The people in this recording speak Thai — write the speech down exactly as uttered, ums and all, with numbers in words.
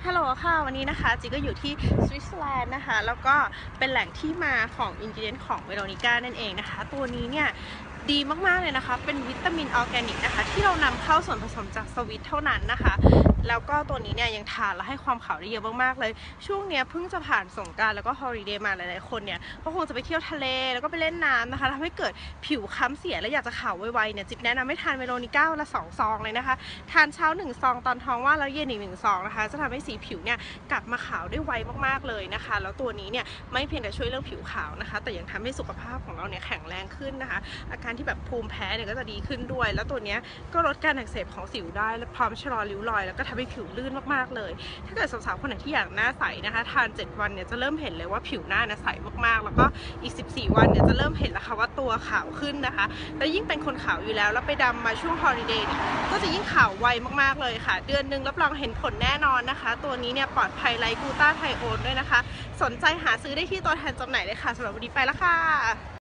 ฮัลโหลค่ะวันนี้นะคะจิก็อยู่ที่สวิตเซอร์แลนด์นะคะแล้วก็เป็นแหล่งที่มาของอินกิเดียนของเวโรนิก้านั่นเองนะคะตัวนี้เนี่ยดีมากๆเลยนะคะเป็นวิตามินออร์แกนิกนะคะที่เรานำเข้าส่วนผสมจากสวิตเท่านั้นนะคะแล้วก็ตัวนี้เนี่ยยังทานแล้วให้ความขาวได้เยอะมากๆเลยช่วงเนี้ยเพิ่งจะผ่านสงกรานต์แล้วก็ฮอลิเดย์มาหลายๆคนเนี่ยก็คงจะไปเที่ยวทะเลแล้วก็ไปเล่นน้ำนะคะทำให้เกิดผิวค้ำเสียและอยากจะขาวไวๆเนี่ยจิบแนะนำให้ทานเวโรนิก้าละสองซองเลยนะคะทานเช้าหนึ่งซองตอนท้องว่างแล้วเย็นอีกหนึ่งซองนะคะจะทำให้สีผิวเนี่ยกลับมาขาวได้ไวมากๆเลยนะคะแล้วตัวนี้เนี่ยไม่เพียงแต่ช่วยเรื่องผิวขาวนะคะแต่ยังทำให้สุขภาพของเราเนี่ยแข็งแรงขึ้นนะคะอาการที่แบบภูมิแพ้เนี่ยก็จะดีขึ้นด้วยแล้วตัวนี้ก็ลดการอักเสบของสิวได้และพร้อมชะลอริ้วรอยแล้วก็ทำให้ผิวลื่นมากๆเลยถ้าเกิดสาวๆคนไหนที่อยากหน้าใสนะคะทานเจ็ดวันเนี่ยจะเริ่มเห็นเลยว่าผิวหน้าเนี่ยใสมากๆแล้วก็อีกสิบสี่วันเนี่ยจะเริ่มเห็นแล้วค่ะว่าตัวขาวขึ้นนะคะแล้วยิ่งเป็นคนขาวอยู่แล้วแล้วไปดำมาช่วงฮอลิเดย์เนี่ยก็จะยิ่งขาวไวมากๆเลยค่ะเดือนนึงรับรองเห็นผลแน่นอนนะคะตัวนี้เนี่ยปลอดภัยไร้กลูตาไทโอนด้วยนะคะสนใจหาซื้อได้ที่ตัวแทนจำหน่ายเลยค่ะสำหรับวันนี้ไปแล้วค่ะ